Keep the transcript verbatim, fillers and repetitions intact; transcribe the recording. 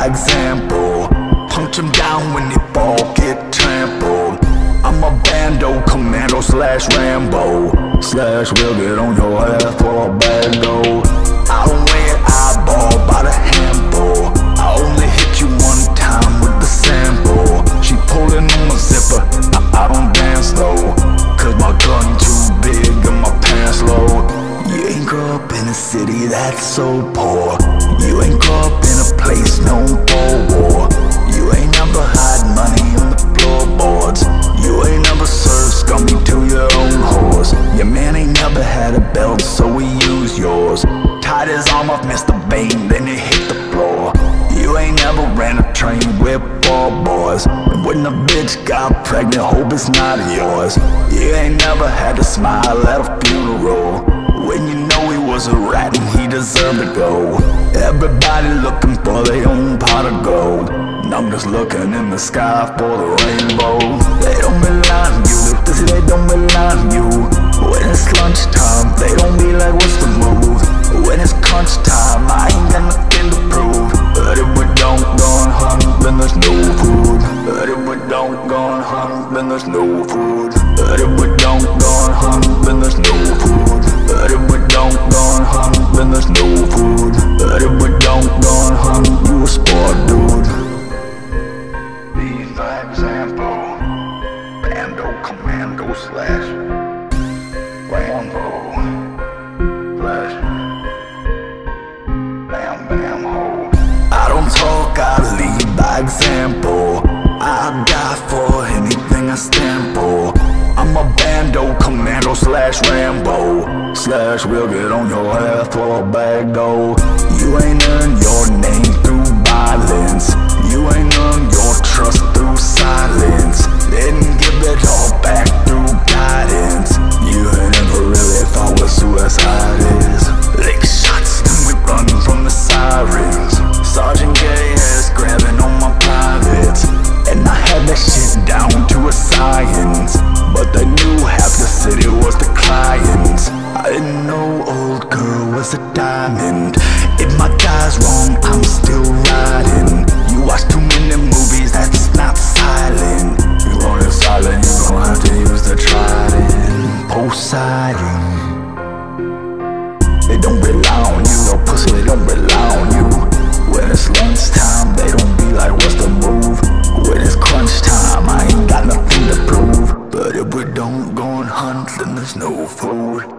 example. Punch them down when they fall, get trampled. I'm a bando, commando slash Rambo slash will get on your ass for a bag though. I don't wear eyeball by the handful. I only hit you one time with the sample. She pulling on my zipper, I, I don't dance though, cause my gun too big and my pants low. You ain't grew up in a city that's so poor. You ain't grew up in a place known for war. You ain't never had money on the floorboards. You ain't never served scummy to your own horse. Your man ain't never had a belt, so we use yours. Tied his arm off Mister Bane, then he hit the floor. You ain't never ran a train with four boys. And when a bitch got pregnant, hope it's not yours. You ain't never had to smile at a funeral when you know he was a rat and he deserved to go. Everybody looking for their own pot of gold, and I'm just looking in the sky for the rainbow. They don't rely on you, they don't rely on you. When it's lunchtime, they don't be like, what's the move? When it's crunch time, I ain't got nothing to prove. But if we don't go and hunt, then there's no food. But if we don't go and hunt, then there's no food. But if we don't go and hunt, then there's no food. But if we don't go and hunt, then there's no food. But if we don't go and hunt, you a sport dude. Be the example. Bando, commando slash Rambo slash bam bam ho. I don't talk, I lead by example. I die for anything I stand for. I'm a bando, commando slash Rambo slash will get on your ass for a bag though. You ain't earned your name through violence. You ain't earned your trust through silence. Didn't give it all back through guidance. You ain't never really thought what suicide is. Lick shots, then we run from the sirens. Sergeant Gay is grabbing on my privates, and I had that shit down to a science. But they knew half the city was the clients. I didn't know old girl was a diamond. If my guy's wrong, I'm still riding. You watch too many movies, that's not silent. You want it silent, you gon' have to use the trident. Poseidon. They don't rely on you, no pussy, they don't rely on you. When it's lunchtime, they don't be like, what's the move? When it's crunch time, I ain't got nothing to prove. But if we don't go and hunt, then there's no food.